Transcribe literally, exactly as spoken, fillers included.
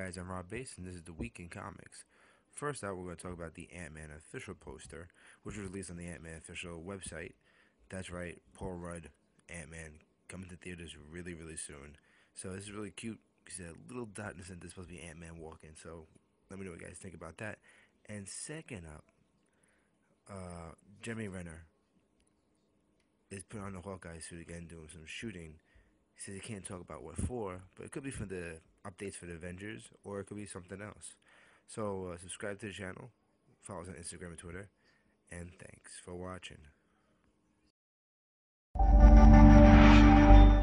guys, I'm Rob Bass, and this is the Week in Comics. First out, we're going to talk about the Ant-Man official poster, which was released on the Ant-Man official website. That's right, Paul Rudd, Ant-Man, coming to theaters really, really soon. So this is really cute, because a little dot in the center is supposed to be Ant-Man walking, so let me know what you guys think about that. And second up, uh, Jeremy Renner is putting on the Hawkeye suit again, doing some shooting. He says he can't talk about what for, but it could be for the updates for the Avengers, or it could be something else. So uh, subscribe to the channel, follow us on Instagram and Twitter, and thanks for watching.